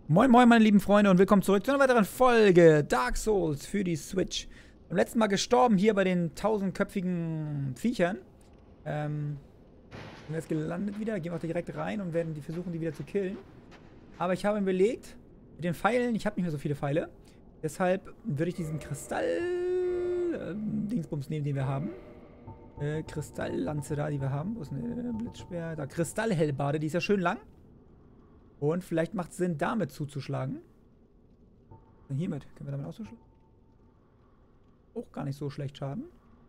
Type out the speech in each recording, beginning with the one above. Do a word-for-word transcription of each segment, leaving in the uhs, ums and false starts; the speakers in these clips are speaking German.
Moin moin meine lieben Freunde und willkommen zurück zu einer weiteren Folge Dark Souls für die Switch. Beim letzten Mal gestorben hier bei den tausendköpfigen Viechern. Ähm, sind wir jetzt gelandet wieder, gehen wir auch direkt rein und werden die versuchen, die wieder zu killen. Aber ich habe mir überlegt, mit den Pfeilen, ich habe nicht mehr so viele Pfeile. Deshalb würde ich diesen Kristall-Dingsbums nehmen, den wir haben. Äh, Kristalllanze da, die wir haben. Wo ist eine Blitzspeer? Da, Kristallhellbade, die ist ja schön lang. Und vielleicht macht es Sinn, damit zuzuschlagen. Und hiermit. Können wir damit auch zuschlagen? Auch gar nicht so schlecht Schaden.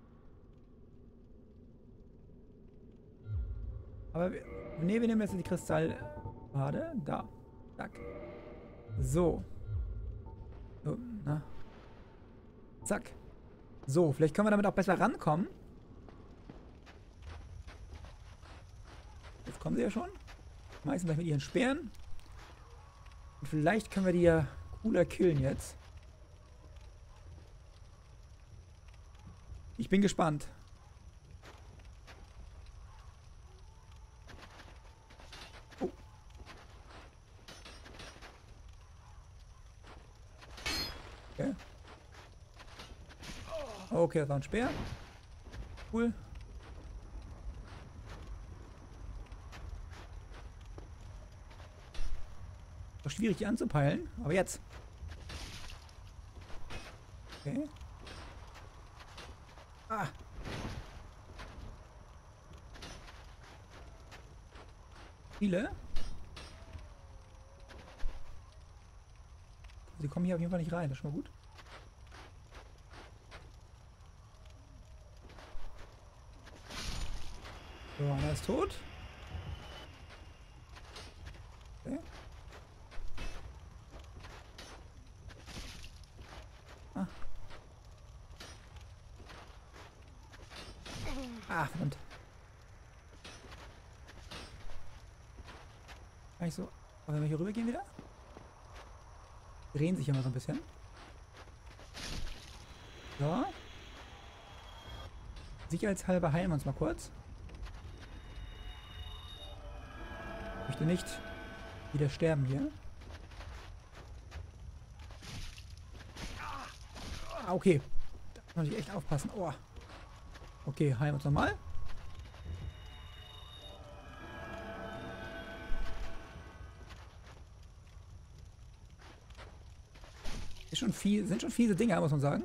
Aber wir, nee, wir nehmen jetzt die Kristallbade. Da. Zack. So. So, na. Zack. So, vielleicht können wir damit auch besser rankommen. Jetzt kommen sie ja schon. Meistens gleich mit ihren Speeren. Und vielleicht können wir die ja cooler killen jetzt. Ich bin gespannt. Oh. Okay. Okay, das war ein Speer. Cool. Schwierig, die anzupeilen. Aber jetzt. Okay. Ah. Viele. Sie kommen hier auf jeden Fall nicht rein. Das ist schon mal gut. So, einer ist tot. Okay. Ah, verdammt. Kann ich so. Aber wenn wir hier rüber gehen wieder? Drehen sich immer so ein bisschen. So. Sicherheitshalber heilen wir uns mal kurz. Ich möchte nicht wieder sterben hier. Ah, okay. Da muss ich echt aufpassen. Oh. Okay, heilen wir uns nochmal. Ist schon viel, sind schon fiese Dinger, muss man sagen.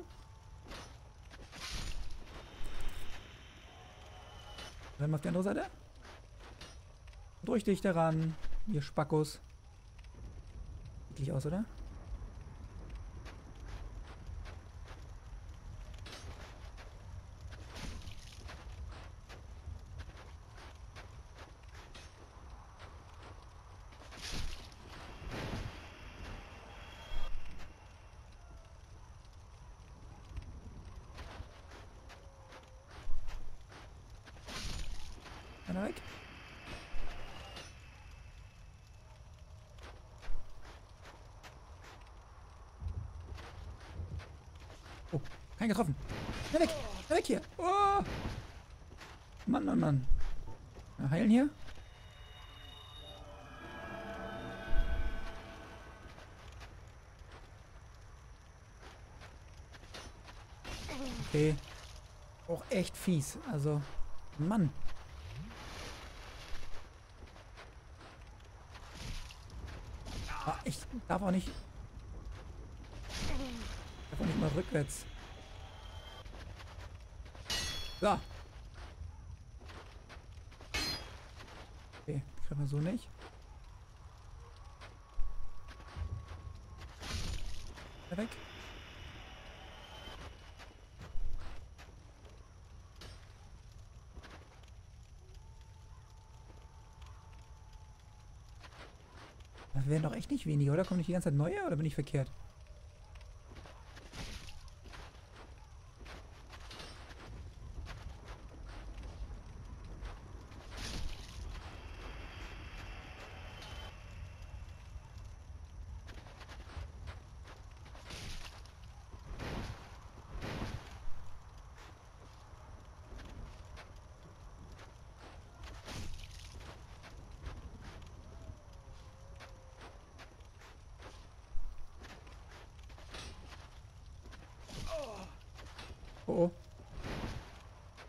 Dann mal auf die andere Seite. Durch dich daran, ihr Spackos. Sieht eklig aus, oder? Weg. Oh, kein getroffen. Schnell weg. Schnell weg hier. Oh. Mann, Mann, Mann. Ja, heilen hier. Okay. Auch echt fies. Also, Mann. Ah, ich darf auch nicht. Ich darf auch nicht mal rückwärts. So. Okay, kriegen wir so nicht. Weg. Das werden doch echt nicht weniger, oder? Kommen nicht die ganze Zeit neue, oder bin ich verkehrt?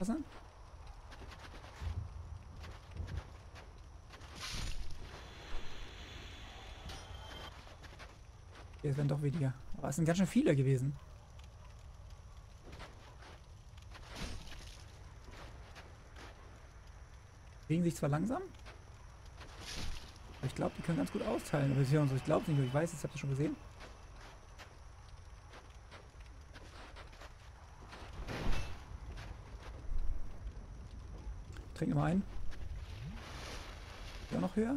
aufpassen. Okay, es werden doch weniger. Aber es sind ganz schön viele gewesen. Bewegen sich zwar langsam, aber ich glaube, die können ganz gut austeilen. Aber ich glaube es nicht, ich weiß es, ich habe das schon gesehen. Trinken wir mal ein. Ja, noch höher.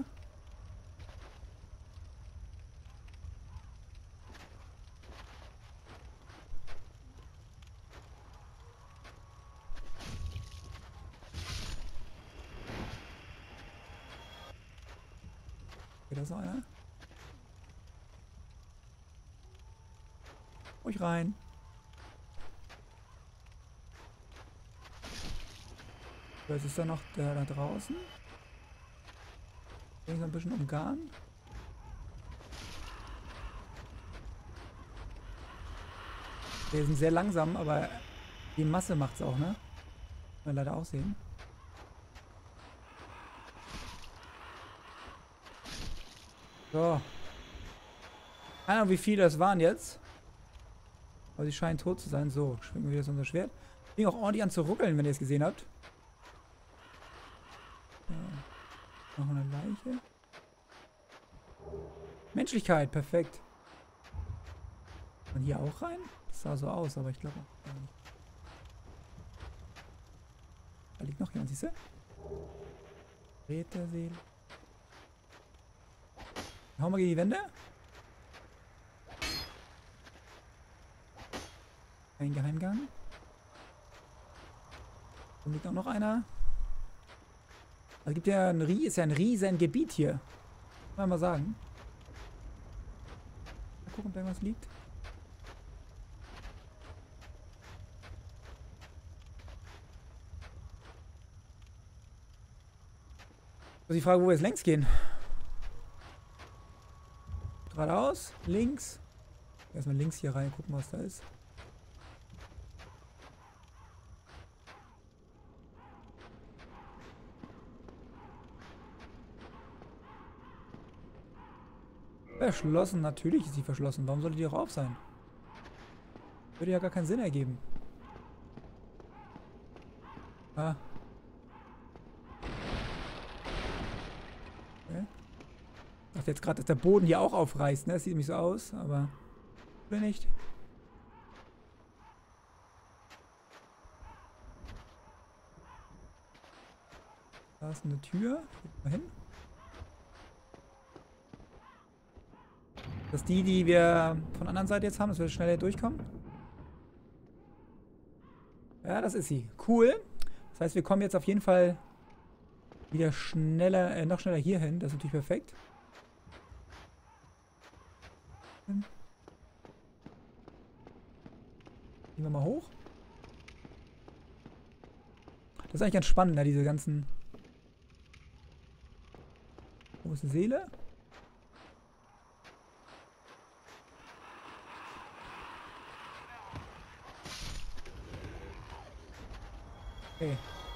Okay, da ist noch einer. Ruhig rein. Jetzt ist da noch der da draußen. Bin so ein bisschen umgarnt. Wir sind sehr langsam, aber die Masse macht es auch, ne? Kann man leider auch sehen. So. Keine Ahnung, wie viele das waren jetzt. Aber sie scheinen tot zu sein. So, schwingen wir wieder so unser Schwert. Fing auch ordentlich an zu ruckeln, wenn ihr es gesehen habt. So. Noch eine Leiche. Menschlichkeit, perfekt. Und hier auch rein? Das sah so aus, aber ich glaube auch nicht. Da liegt noch jemand, siehst du? Räterseele. Hauen wir gegen die Wände. Ein Geheimgang. Da liegt auch noch einer. Also gibt ja ein, ist ja ein riesen Gebiet hier. Kann man mal sagen. Mal gucken, ob da irgendwas liegt. Also die Frage, wo wir jetzt längs gehen. Geradeaus, links. Erstmal links hier rein, gucken, was da ist. Verschlossen, natürlich ist sie verschlossen. Warum sollte die auch auf sein? Würde ja gar keinen Sinn ergeben. Ah. Okay. Ich dachte jetzt gerade, dass der Boden hier auch aufreißt, ne? Das sieht nämlich so aus, aber oder nicht. Da ist eine Tür. Geht mal hin. Das ist die, die wir von der anderen Seite jetzt haben, dass wir schneller durchkommen. Ja, das ist sie. Cool. Das heißt, wir kommen jetzt auf jeden Fall wieder schneller, äh, noch schneller hier hin. Das ist natürlich perfekt. Gehen wir mal hoch. Das ist eigentlich ganz spannend, ne, diese ganzen... Wo ist die Seele? Okay.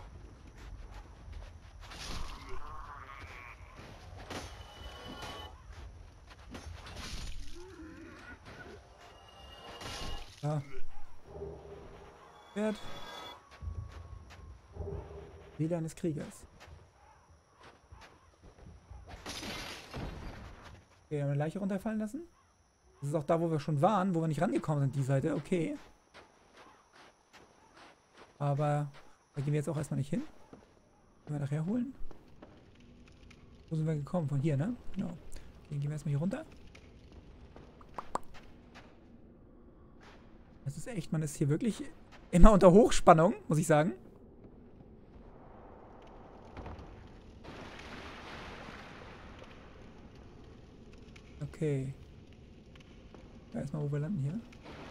Ja. Pferd. Seele eines Kriegers. Okay, haben wir eine Leiche runterfallen lassen. Das ist auch da, wo wir schon waren, wo wir nicht rangekommen sind, die Seite. Okay. Aber da gehen wir jetzt auch erstmal nicht hin. Können wir nachher holen. Wo sind wir gekommen? Von hier, ne? Genau. Okay, dann gehen wir erstmal hier runter. Das ist echt, man ist hier wirklich immer unter Hochspannung, muss ich sagen. Okay. Ja, erstmal, wo wir landen hier.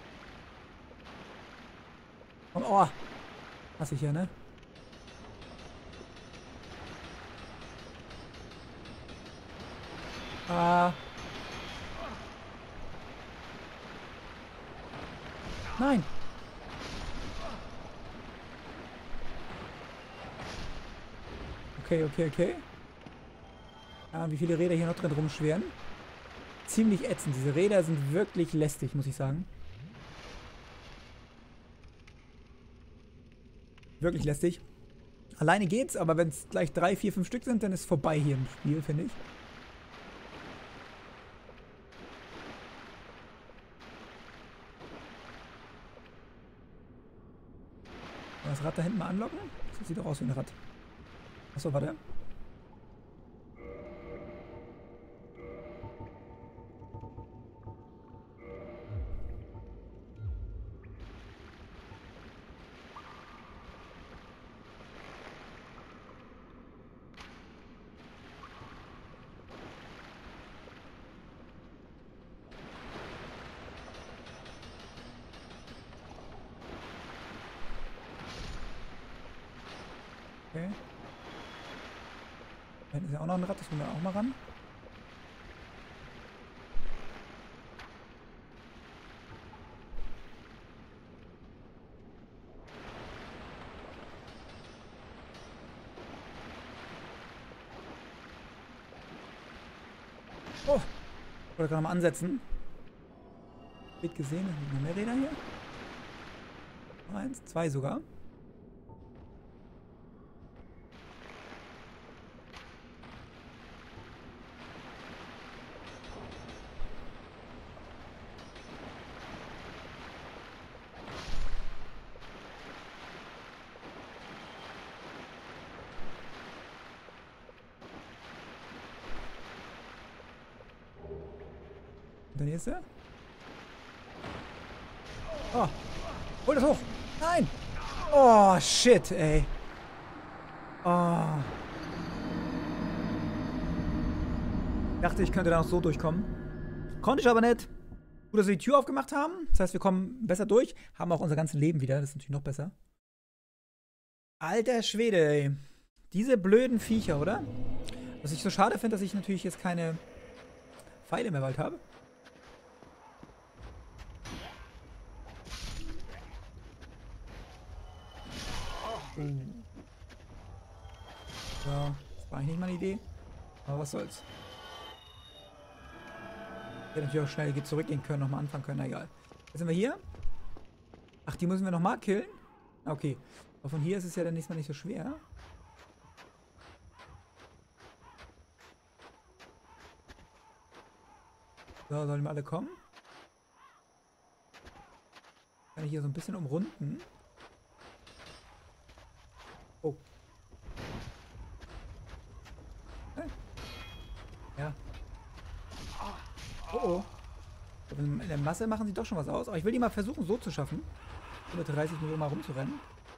Und, oh! Hasse ich ja, ne? Ah. Nein! Okay, okay, okay. Ja, wie viele Räder hier noch drin rumschweren. Ziemlich ätzend. Diese Räder sind wirklich lästig, muss ich sagen. Wirklich lästig. Alleine geht's, aber wenn es gleich drei, vier, fünf Stück sind, dann ist es vorbei hier im Spiel, finde ich. Das Rad da hinten mal anlocken? Das sieht doch aus wie ein Rad. Achso, warte. Okay. Da hinten ist ja auch noch ein Rad, das müssen wir auch mal ran. Oh! Ich wollte gerade mal ansetzen. Wird gesehen, es sind noch mehr Räder hier. Eins, zwei sogar. Der nächste. Oh. Hol das hoch. Nein. Oh, shit, ey. Oh. Ich dachte, ich könnte da noch so durchkommen. Konnte ich aber nicht. Gut, dass wir die Tür aufgemacht haben. Das heißt, wir kommen besser durch. Haben auch unser ganzes Leben wieder. Das ist natürlich noch besser. Alter Schwede, ey. Diese blöden Viecher, oder? Was ich so schade finde, dass ich natürlich jetzt keine Pfeile mehr bald habe. So, das war eigentlich nicht meine Idee. Aber was soll's. Ich hätte natürlich auch schnell zurückgehen können, nochmal anfangen können, na egal. Jetzt sind wir hier. Ach, die müssen wir nochmal killen? Okay. Aber von hier ist es ja dann nächstes Mal nicht so schwer. So, sollen wir alle kommen? Kann ich hier so ein bisschen umrunden. Oh. Ja. Oh oh. In der Masse machen sie doch schon was aus. Aber ich will die mal versuchen so zu schaffen. Mit dreißig Millionen mal rumzurennen.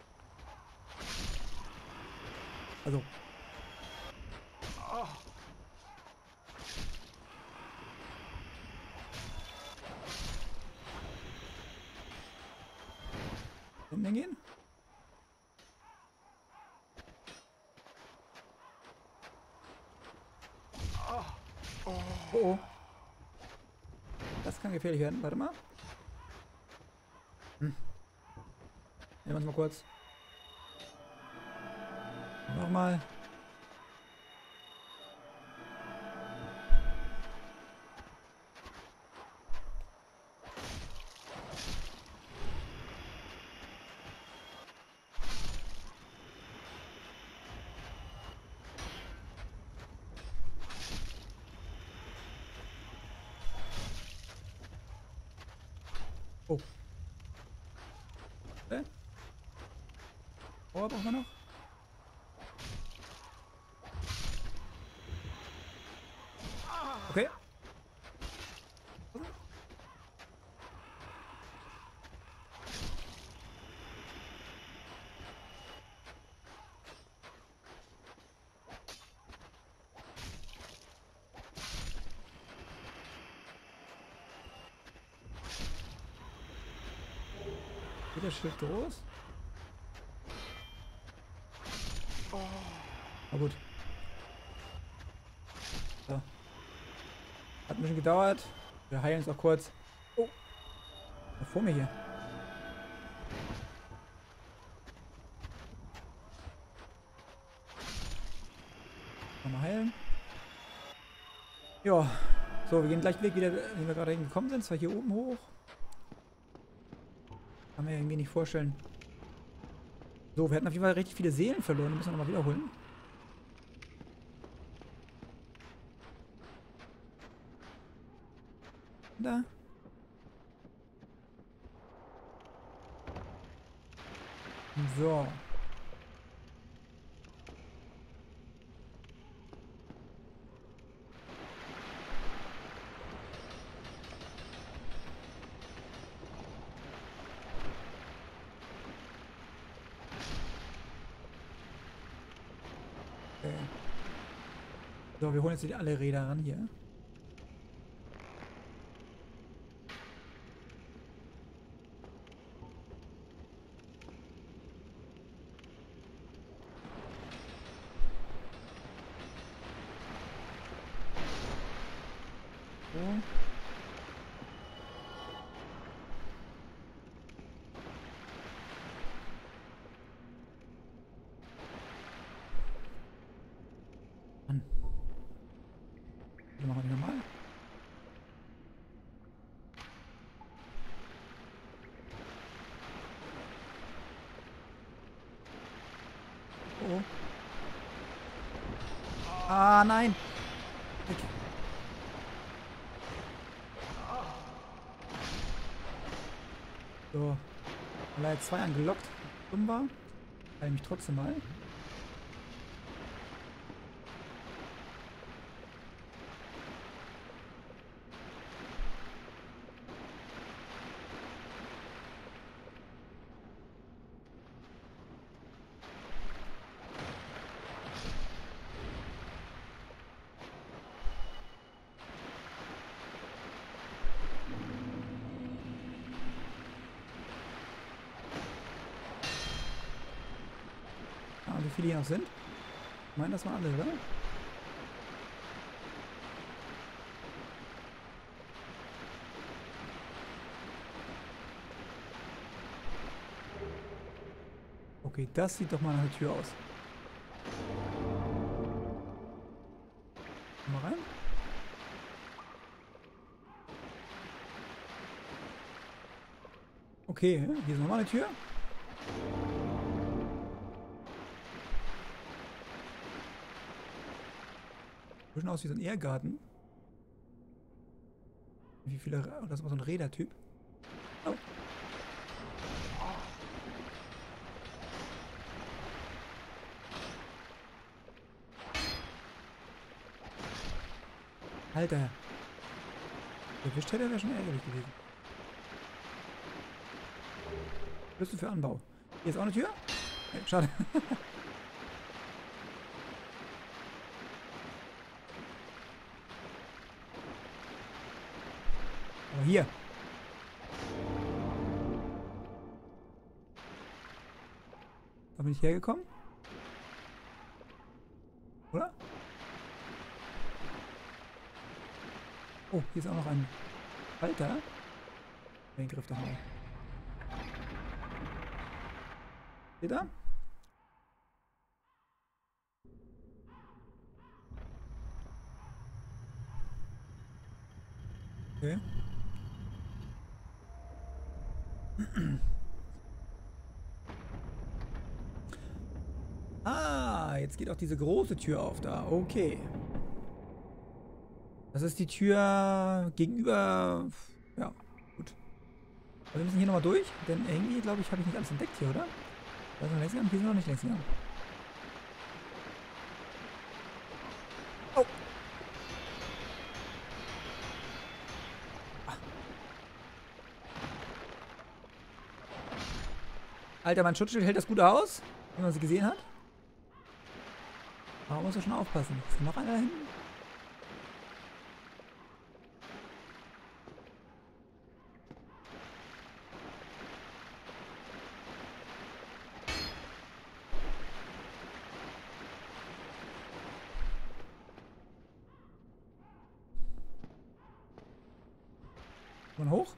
Also. Hinten gehen? Oh oh. Das kann gefährlich werden. Warte mal. Hm. Nehmen wir uns mal kurz. Nochmal. Oh. Okay. Oh, brauchen wir noch? Okay. Geht das Schild groß? Na gut. So. Hat ein bisschen gedauert. Wir heilen uns noch kurz. Oh. Da vor mir hier. Nochmal heilen. Ja. So, wir gehen gleich Weg wieder, wie wir gerade hingekommen sind. Zwar hier oben hoch. Kann man irgendwie nicht vorstellen. So, wir hatten auf jeden Fall richtig viele Seelen verloren. Die müssen wir nochmal wiederholen. Da. So. Okay. So, wir holen jetzt alle Räder ran hier. So. Mann. Wir machen die nochmal. Oh. Ah, nein. Okay. So. Weil er jetzt zwei angelockt. Dumm war. Kann ich mich trotzdem mal. Ah, wie viele hier noch sind? Ich meine, das waren alle, oder? Okay, das sieht doch mal nach der Tür aus. Mal rein. Okay, hier ist nochmal eine Tür. Sieht schon aus wie so ein Ehrgarten. Wie viele... Oh, das war so ein Rädertyp. Oh. Alter. Erwischt hätte, wäre schon ärgerlich gewesen. Schlüssel für Anbau. Hier ist auch eine Tür? Nee, schade. Aber hier. Da bin ich hergekommen. Oder? Oh, hier ist auch noch ein Schalter. Den Griff doch mal. Seht ihr? Okay. Ah, jetzt geht auch diese große Tür auf da. Okay. Das ist die Tür gegenüber... Ja, gut. Aber wir müssen hier nochmal durch, denn irgendwie, glaube ich, habe ich nicht alles entdeckt hier, oder? Da sind wir längs gegangen, hier sind wir noch nicht längs gegangen. Oh! Ah. Alter, mein Schutzschild hält das gut aus, wenn man sie gesehen hat. Aber man muss ja schon aufpassen. Ist noch einer da hinten? Und hoch?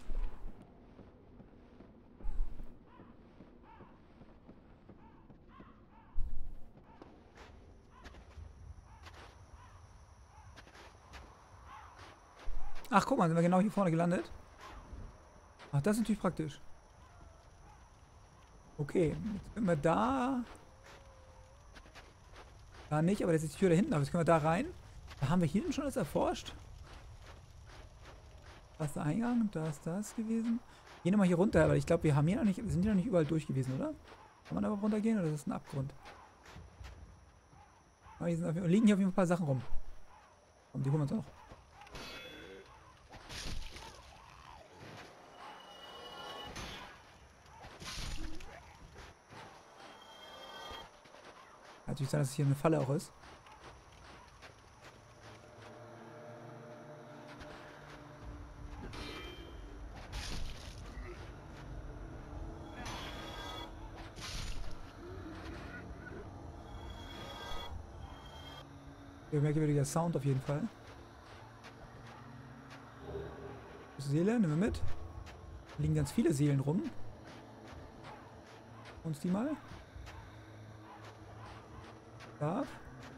Ach, guck mal, sind wir genau hier vorne gelandet. Ach, das ist natürlich praktisch. Okay, jetzt können wir da... Da nicht, aber das ist die Tür da hinten. Aber jetzt können wir da rein. Da haben wir hier denn schon alles erforscht. Da ist der Eingang, da ist das gewesen. Gehen wir mal hier runter, weil ich glaube, wir haben hier noch nicht... Wir sind hier noch nicht überall durch gewesen, oder? Kann man aber runtergehen oder ist das ein Abgrund? Aber hier sind auf, liegen hier auf jeden Fall ein paar Sachen rum. Und die holen wir uns auch. Kann natürlich sein, dass es hier eine Falle auch ist. Ich merke wieder der Sound auf jeden Fall. Seele, nehmen wir mit. Da liegen ganz viele Seelen rum. Uns die mal. Da.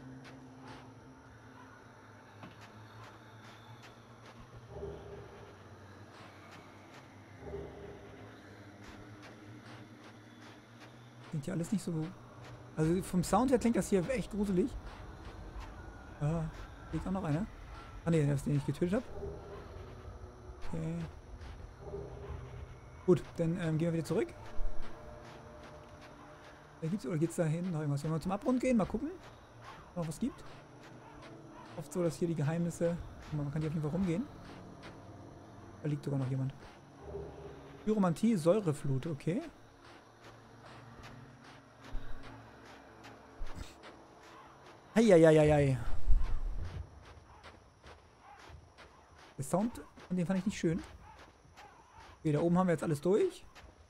Klingt ja alles nicht so... Also vom Sound her klingt das hier echt gruselig. Ah, liegt auch noch einer. Ah ne, den ich getötet habe. Okay. Gut, dann ähm, gehen wir wieder zurück. Da gibt's, oder geht's da hinten noch irgendwas? Wenn wir zum Abgrund gehen, mal gucken, ob es noch was gibt. Oft so, dass hier die Geheimnisse... Man kann hier auf jeden Fall rumgehen. Da liegt sogar noch jemand. Pyromantie, Säureflut, okay. Heieieiei. Der Sound, den fand ich nicht schön. Okay, da oben haben wir jetzt alles durch.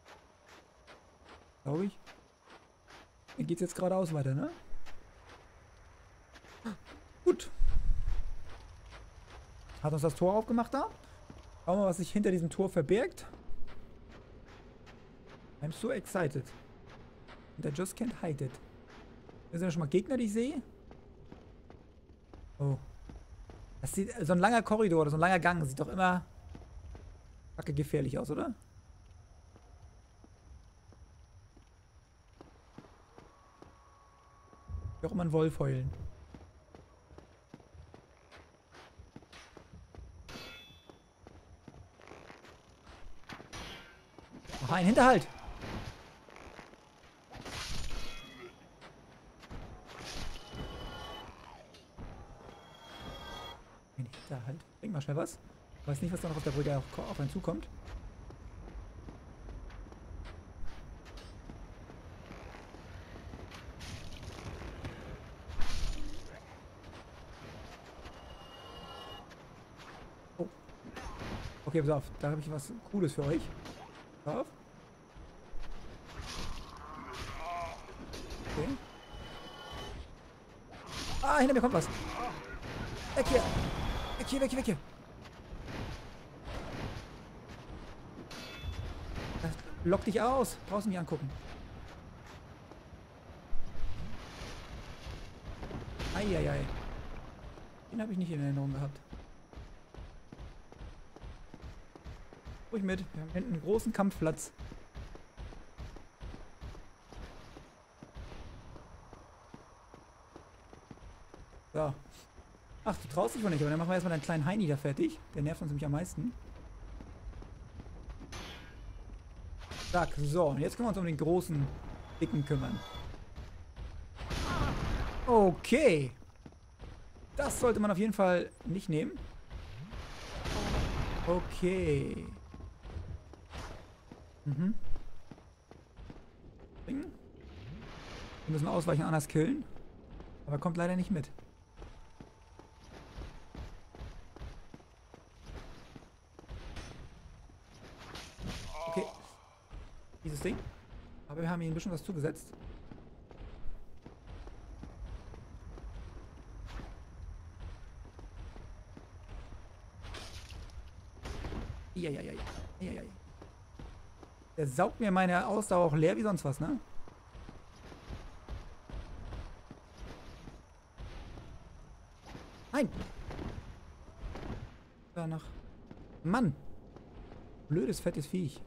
Glaube ich. Dann geht es jetzt geradeaus weiter, ne? Gut. Hat uns das Tor aufgemacht da. Schauen wir mal, was sich hinter diesem Tor verbirgt. I'm so excited. And I just can't hide it. Hier sind ja schon mal Gegner, die ich sehe. Oh. Das sieht, so ein langer Korridor oder so ein langer Gang sieht doch immer kacke gefährlich aus, oder? Ich will auch immer einen Wolf heulen. Aha, ein Hinterhalt! Ein Hinterhalt. Bring mal schnell was. Ich weiß nicht, was da noch auf der Brücke auf einen zukommt. Oh. Okay, pass auf. Da habe ich was Cooles für euch. Pass auf. Okay. Ah, hinter mir kommt was. Weg hier. Weg hier, weg hier, weg hier. Das lockt dich aus. Draußen nicht angucken. Eieiei. Den habe ich nicht in Erinnerung gehabt. Ruhig mit. Wir haben hinten einen großen Kampfplatz. So. Ach, du traust dich wohl nicht, aber dann machen wir erstmal deinen kleinen Heini da fertig. Der nervt uns nämlich am meisten. Zack, so. Und jetzt können wir uns um den großen, dicken kümmern. Okay. Das sollte man auf jeden Fall nicht nehmen. Okay. Mhm. Wir müssen ausweichen, anders killen. Aber kommt leider nicht mit. Okay. Dieses Ding. Aber wir haben ihm ein bisschen was zugesetzt. Eieiei. Eieiei. Der saugt mir meine Ausdauer auch leer wie sonst was, ne? Nein! Danach. Mann. Blödes, fettes Viech.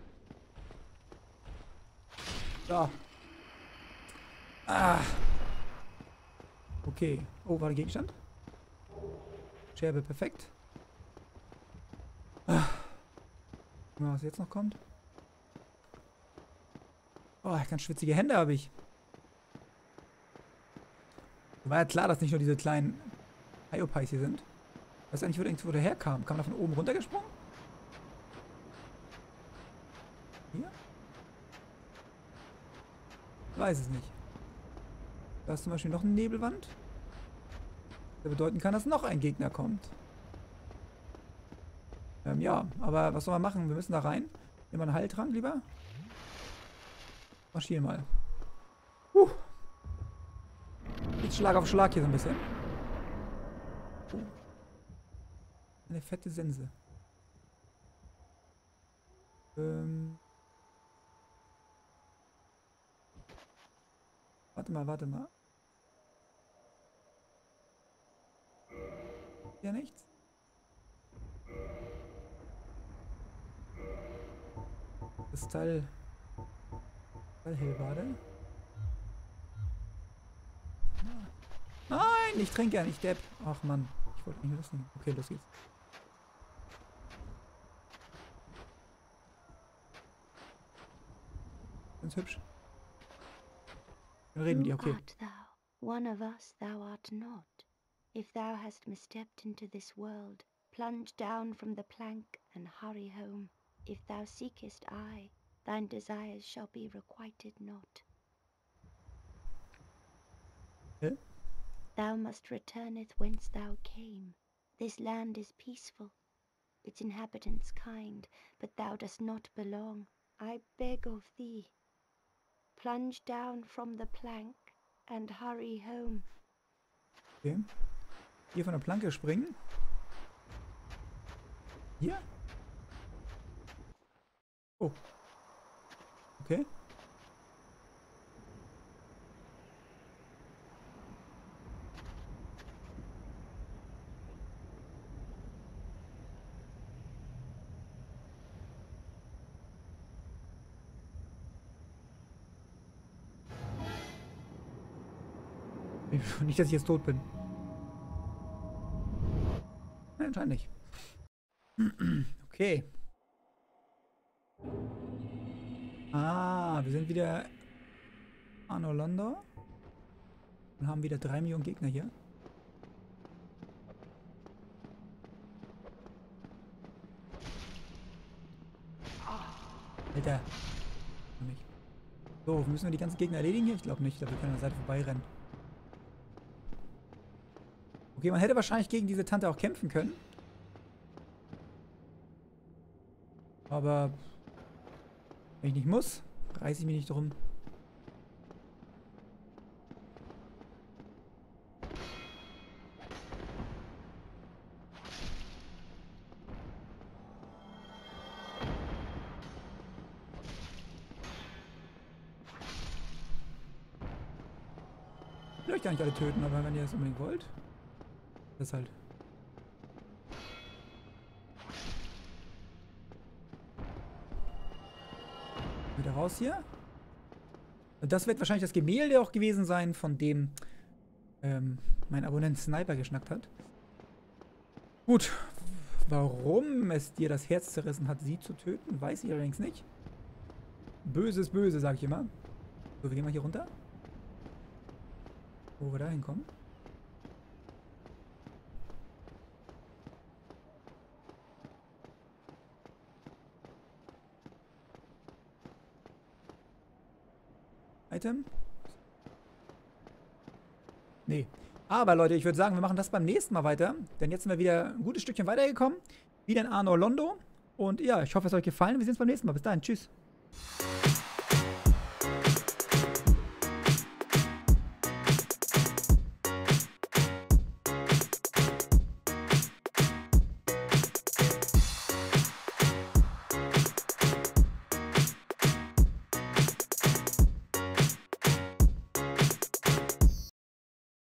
So. Ah. Okay. Oh, war der Gegenstand? Scherbe, perfekt. Ah. Was jetzt noch kommt? Oh, ganz schwitzige Hände habe ich. War ja klar, dass nicht nur diese kleinen Hyopies hier sind. Ich weiß eigentlich, wo der, wo der herkam. Kam er von oben runtergesprungen? Hier? Weiß es nicht. Da ist zum Beispiel noch eine Nebelwand. Der bedeuten kann, dass noch ein Gegner kommt. Ähm, ja, aber was soll man machen? Wir müssen da rein. Nehmen wir einen Heiltrank lieber. Marschieren mal. Huh. Geht Schlag auf Schlag hier so ein bisschen. Oh. Eine fette Sense. Ähm. Warte mal, warte mal. Ja, nichts. Kristall. Kristallhellbade. Nein, ich trinke ja nicht, Depp. Ach Mann, ich wollte nicht wissen. Okay, los geht's. Ganz hübsch. Dann reden die, okay. Art thou? One of us thou art not. If thou hast misstepped into this world, plunge down from the plank and hurry home. If thou seekest I, thine desires shall be requited not. Hä? Thou must returneth whence thou came. This land is peaceful, its inhabitants kind, but thou dost not belong. I beg of thee, plunge down from the plank and hurry home. Okay. Hier von der Planke springen. Hier? Oh. Okay. Nicht, dass ich jetzt tot bin. Nein, anscheinend nicht. Okay. Ah, wir sind wieder Anor Londo. Und haben wieder drei Millionen Gegner hier. Alter. So, müssen wir die ganzen Gegner erledigen hier? Ich glaube nicht, da wir können an der Seite vorbeirennen. Okay, man hätte wahrscheinlich gegen diese Tante auch kämpfen können. Aber wenn ich nicht muss, reiße ich mich nicht drum. Ich will euch gar nicht alle töten, aber wenn ihr das unbedingt wollt, das halt. Wieder raus hier. Und das wird wahrscheinlich das Gemälde auch gewesen sein, von dem ähm, mein Abonnent Sniper geschnackt hat. Gut. Warum es dir das Herz zerrissen hat, sie zu töten, weiß ich allerdings nicht. Böse ist böse, sag ich immer. So, wir gehen mal hier runter. Wo wir da hinkommen. Item? Nee. Aber Leute, ich würde sagen, wir machen das beim nächsten Mal weiter. Denn jetzt sind wir wieder ein gutes Stückchen weitergekommen. Wieder in Anor Londo. Und ja, ich hoffe, es hat euch gefallen. Wir sehen uns beim nächsten Mal. Bis dahin. Tschüss.